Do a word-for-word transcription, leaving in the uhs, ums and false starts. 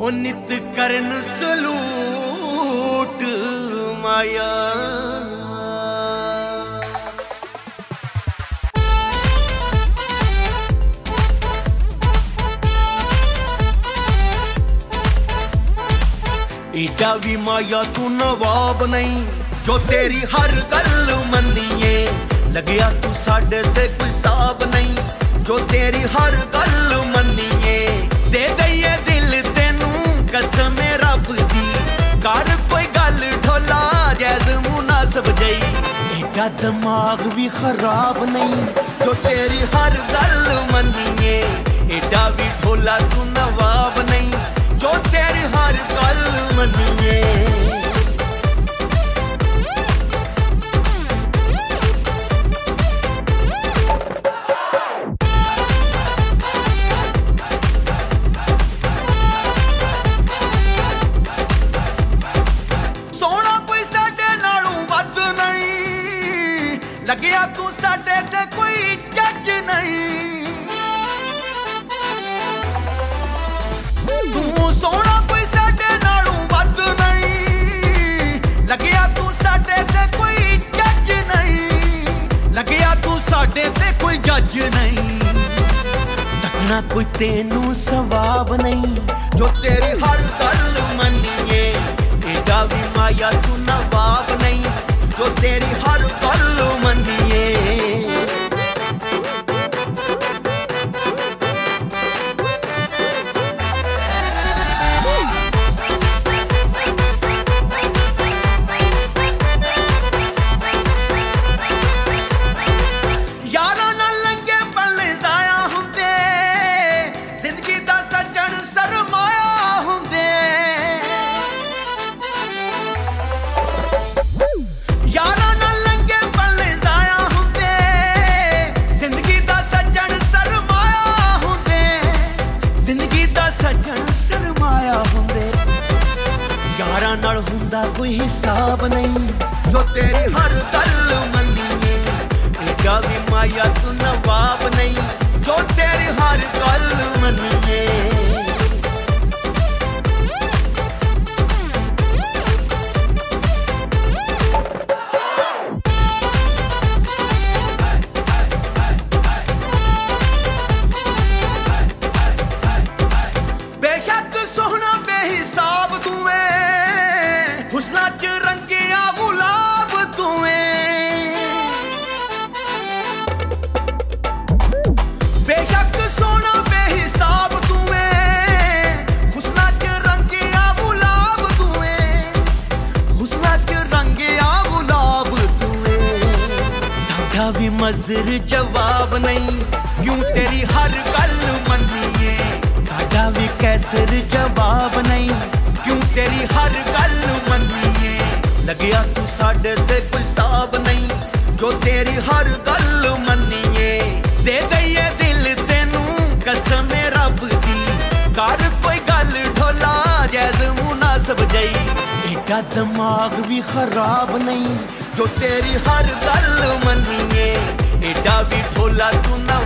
ओ नित करन सलूट माया। एडा भी माया तू नवाब नहीं जो तेरी हर गल मन्नीए। लगया तू साडे ते कोई साब नहीं जो तेरी हर गल मन्नीए। दे दईए दिल तेनू कसम रब दी कर कोई गल ढोला जैज मुनासब जई। एडा दिमाग भी खराब नहीं जो तेरी हर गल मन्नीए। एडा भी ढोला तू नवाब नहीं जो तेरी हर गल मन्नीए। लगया तू साडे ते कोई जज नहीं। तू सोना कोई साडे नालों वध नहीं। लगया तू साडे ते कोई जज नहीं। लगया तू साडे ते कोई जज नहीं। तकना कोई तेनू सवाब नहीं जो तेरी हर गल मन्नीए। एडा भी माया तू नवाब नहीं जो तेरी हर गल मन्नीए। यारा ना लंगे पल जाया हुंदे जिंदगी दा सज्जन सरमाया हुंदे। यारा ना लंगे पल जाया हुंदे जिंदगी दा सज्जन सरमाया हुंदे। जिंदगी दा सज्जन सरमाया हुंदे। यारा नाल हुंदा कोई हिसाब नहीं जो तेरी हर गल मन्नीए। एडा भी माया तू नवाब नहीं जो तेरी हर गल मन्नीए। बेशक सोहना बेहिसाब तुए हुस्ना च रंगिया गुलाब तुए। बेशक सोहना बेहिसाब तुए हुस्ना च रंगिया गुलाब तुए। हुस्ना च रंगिया गुलाब तुए। साडा भी मजर जवाब नहीं यूं तेरी हर गल मन्नीए। साडा भी कैसर जवाब नहीं क्यों तेरी हर गल मन्नीए। लगया तू साडे ते कोई साब नहीं जो तेरी हर गल मन्नीए। दे दईए दिल तेनू कसम रब दी कर कोई गल ढोला जैज मुनासब जई। एडा दिमाग भी खराब नहीं जो तेरी हर गल मन्नीए। एडा भी ढोला तू ना